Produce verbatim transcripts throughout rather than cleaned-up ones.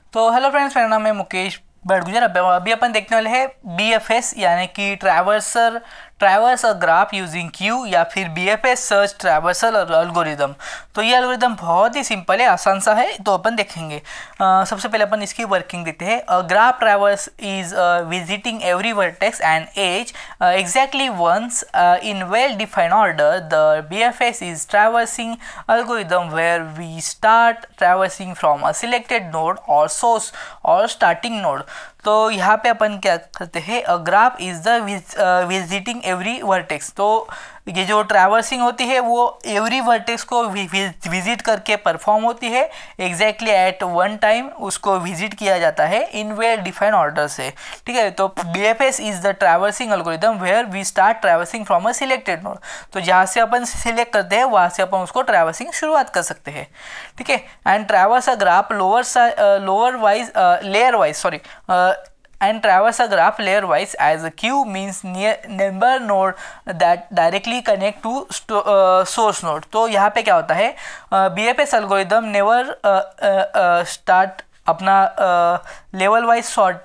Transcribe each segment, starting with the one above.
तो hello friends, मेरा नाम है मुकेश बड़गुजर। अब अभी अपन देखने वाले हैं बी एफ एस यानी कि traverser traverse a graph using queue या फिर B F S search traversal algorithm. तो ये एल्गोरिदम बहुत ही सिंपल है, आसान सा है, तो अपन देखेंगे। uh, सबसे पहले अपन इसकी वर्किंग देखते हैं। A graph traverse is visiting every vertex and edge exactly once in well defined order. The B F S is traversing algorithm where we start traversing from a selected node और source और starting node. तो यहाँ पे अपन क्या करते हैं, a graph is the visiting every vertex. तो ये जो ट्रैवर्सिंग होती है वो एवरी वर्टेक्स को विजिट करके परफॉर्म होती है। एग्जैक्टली एट वन टाइम उसको विजिट किया जाता है इन वेल डिफाइंड ऑर्डर से। ठीक है, तो B F S is the traversing algorithm where we start traversing from a selected node. तो जहाँ से अपन सिलेक्ट करते हैं वहाँ से अपन उसको ट्रैवर्सिंग शुरुआत कर सकते हैं। ठीक है, and traverse a graph lower lower wise layer wise sorry and traverse a graph layer wise as a queue means near number node that directly connect to uh, source node। तो यहाँ पे क्या होता है, B F S algorithm never start अपना level wise sort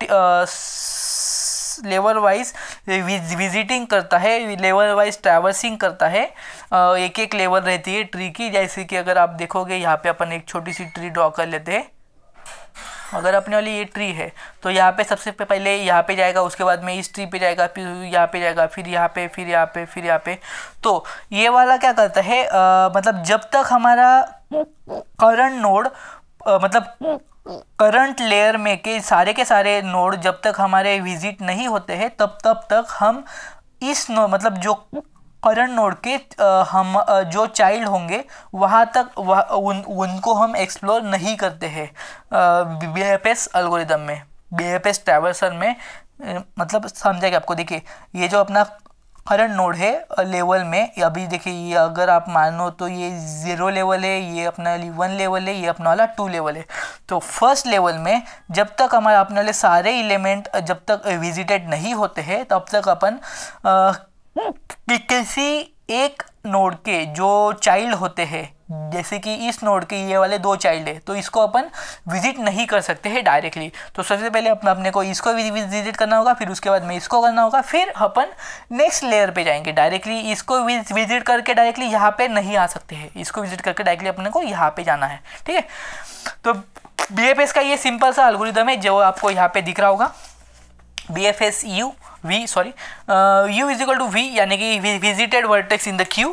level wise visiting करता है, level wise traversing करता है। uh, एक एक लेवल रहती है ट्री की। जैसे कि अगर आप देखोगे यहाँ पे अपन एक छोटी सी ट्री ड्रॉ कर लेते हैं। अगर अपने वाली ये ट्री है तो यहाँ पे सबसे पहले यहाँ पे जाएगा, उसके बाद में इस ट्री पे जाएगा, फिर यहाँ पे जाएगा, फिर यहाँ पे, फिर यहाँ पे, फिर यहाँ पे। तो ये वाला क्या करता है, आ, मतलब जब तक हमारा करंट नोड मतलब करंट लेयर में के सारे के सारे नोड जब तक हमारे विजिट नहीं होते हैं तब तब तक हम इस नोड मतलब जो करंट नोड के आ, हम आ, जो चाइल्ड होंगे वहाँ तक वह, उन उनको हम एक्सप्लोर नहीं करते हैं बी एफ एस एल्गोरिदम में, बी एफ एस ट्रैवर्सल में। आ, मतलब समझेगा आपको। देखिए ये जो अपना करंट नोड है लेवल में, अभी देखिए ये अगर आप मानो तो ये ज़ीरो लेवल है, ये अपना वन लेवल है, ये अपना वाला टू लेवल है। तो फर्स्ट लेवल में जब तक हमारे अपने वाले सारे एलिमेंट जब तक विजिटेड नहीं होते हैं तब तक अपन आ, कि किसी एक नोड के जो चाइल्ड होते हैं, जैसे कि इस नोड के ये वाले दो चाइल्ड है, तो इसको अपन विजिट नहीं कर सकते हैं डायरेक्टली। तो सबसे पहले अपना अपने को इसको विजिट करना होगा, फिर उसके बाद में इसको करना होगा, फिर अपन नेक्स्ट लेयर पे जाएंगे। डायरेक्टली इसको विजिट करके डायरेक्टली यहाँ पे नहीं आ सकते हैं, इसको विजिट करके डायरेक्टली अपने को यहाँ पे जाना है। ठीक है, तो बी एफ एस का ये सिंपल सा एल्गोरिदम है जो आपको यहाँ पे दिख रहा होगा। B F S U V sorry U is equal to V यानी कि visited vertex in the queue,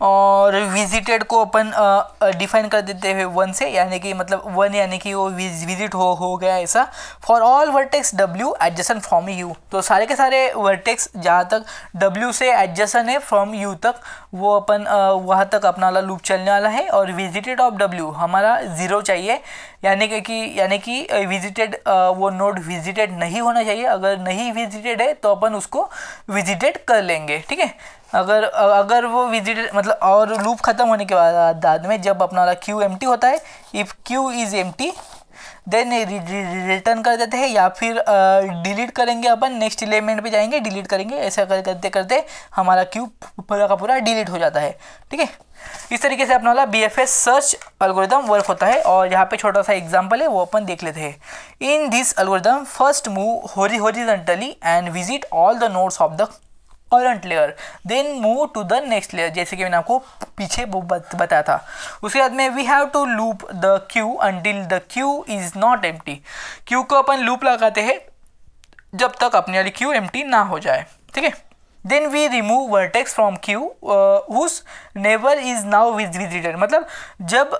और विजिटेड को अपन डिफाइन uh, कर देते हैं वन से, यानी कि मतलब वन यानी कि वो विजिट हो हो गया ऐसा। For all vertex W adjacent from U, तो सारे के सारे वर्टेक्स जहाँ तक डब्ल्यू से एडजेसन है फ्रॉम यू तक वो अपन uh, वहाँ तक अपना वाला लूप चलने वाला है। और विजिटेड ऑफ डब्ल्यू हमारा ज़ीरो चाहिए, यानी कि यानी कि विजिटेड uh, वो नोड विजिटेड नहीं होना चाहिए। अगर नहीं विजिटेड है तो अपन उसको विजिटेड कर लेंगे। ठीक है, अगर अगर वो विजिटेड मतलब और लूप खत्म होने के बाद बाद में जब अपना वाला क्यू एम्प्टी होता है, if queue is empty then return कर देते हैं, या फिर डिलीट uh, करेंगे अपन, नेक्स्ट एलिमेंट पे जाएंगे, डिलीट करेंगे। ऐसा कर करते करते हमारा क्यू पूरा का पूरा डिलीट हो जाता है। ठीक है, इस तरीके से अपना वाला B F S search algorithm work होता है। और यहाँ पे छोटा सा एग्जांपल है वो अपन देख लेते हैं। In this algorithm first move horizontally and visit all the nodes of the current layer, then move to the next layer, जैसे कि मैंने आपको पीछे बताया था। उसके बाद में we have to loop the queue until the queue is not empty. Queue को अपन लूप लगाते हैं जब तक अपनी वाली क्यू एम्प्टी ना हो जाए। ठीक है, then we remove vertex from queue whose neighbour is now visited, मतलब जब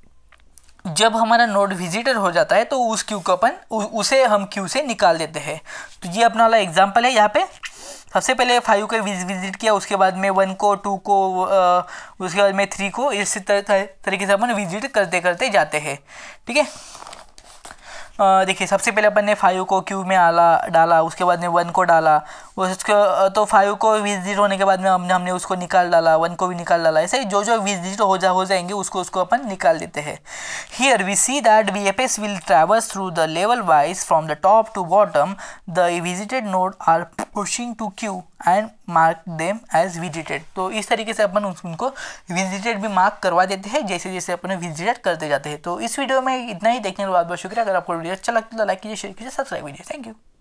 जब हमारा नोड विजिटर हो जाता है तो उस क्यू को अपन उसे हम क्यू से निकाल देते हैं। तो ये अपना वाला एग्जांपल है। यहाँ पे सबसे पहले फाइव को विजिट किया, उसके बाद में वन को, टू को, आ, उसके बाद में थ्री को, इस तरीके से अपन विजिट करते करते जाते हैं। ठीक है, देखिए सबसे पहले अपन ने फाइव को क्यू में आला डाला, उसके बाद में वन को डाला, उसको तो फाइव को विजिट होने के बाद में हमने हमने उसको निकाल डाला, वन को भी निकाल डाला, ऐसे ही जो जो विजिट हो जा हो जाएंगे उसको उसको अपन निकाल देते हैं। Here we see that B F S will traverse through the level wise from the top to bottom, the visited node are pushing to queue and mark them as visited. तो इस तरीके से अपन उनको विजिटेड भी mark करवा देते हैं जैसे जैसे अपन विजिटेड करते जाते हैं। तो इस वीडियो में इतना ही, देखने के बाद बहुत शुक्रिया। अगर आपको वीडियो अच्छा लगता है तो लाइक कीजिए, शेयर कीजिए, सब्सक्राइब कीजिए। Thank you.